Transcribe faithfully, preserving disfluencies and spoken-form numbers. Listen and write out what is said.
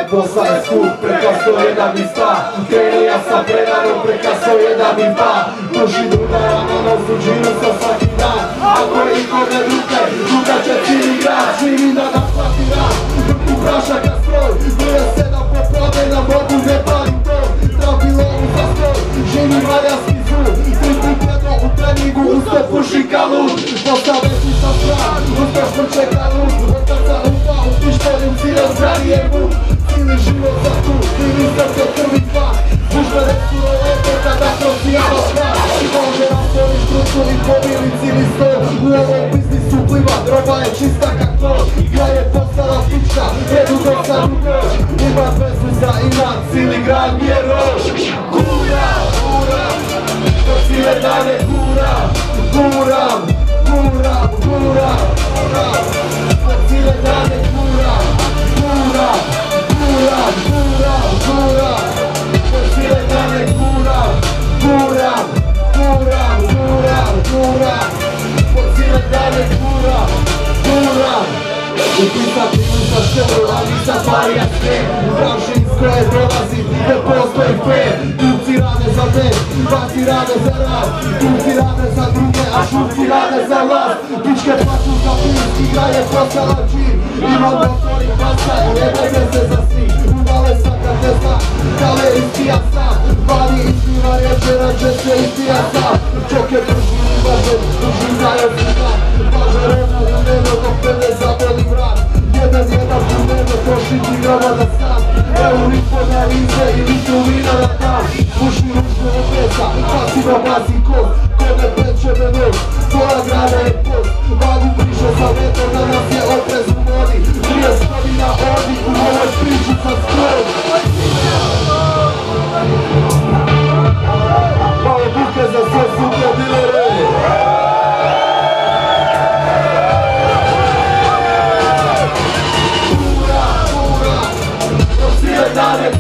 posla je skup, preka sto jedan i sta. Krenu ja sam predarom, preka sto jedan i dva. Duši druga, ja na nosu džinu sa svaki dan. Ako je ikome druge, druga će cijeli grad. Živim da naplati rad, drku prašaka stroj. Broja sedam popode na mogu, ne palim to. Trafi lovu za stroj, živim valjanski zvuk. Tri put jedno u treningu, usto puši kalut. Postave ti sa stran, usto šprče kalut. Otak za upa, u pištolju ciljem zranije muk. Cijeli život za tu, cijeli srce krvi dva. Pušme rekture lepe kada prosijamo smak. Može raspoli štrucu i pobili cijeli stol. U ovom biznisu pliva, droga je čista kak to. Igra je postala pička, jedu dok sam u noć. Ima vezu za imat, cijeli grad mi je rož. Gura, gura, do cijele dane guram. Guram, guram, guram, guram. Do cijele dane guram. Guram, guram, guram, guram. Do cijele dane guram. Guram, guram, guram, guram. Do cijele dane guram. Guram. Upisat primu sa štelu, ali sa parija sve. U branši iz koje dolazi, ne postoji fair. Kupci rade za me, vaci rade za rad. Kupci rade za druge, a šupci rade za vlast. Pičke plaću za pust, igra je postala čin. Imam motori pasa i ne bebe se za svih. Uvale svaka testa, kale istija sam. Vani istiva rječera, će se istija sam. Čoke drži uvažen, drži zajem svima. Važe rena u nebo, dok pene zaboli vrat. Jedan jedan u nebo, trošiti groba da stan. Evo lipo na lice i litu vina na tam. Puši ružne opesa, pasiva bazi kost. Kome peče me noć, pola grada je post. Vagu priše sa vetom, na nas je oprez u vodi. trideset godina odi, u ovoj priči sam skrod. Malo buke za sve suke dilere. Gura, gura, do cijele dane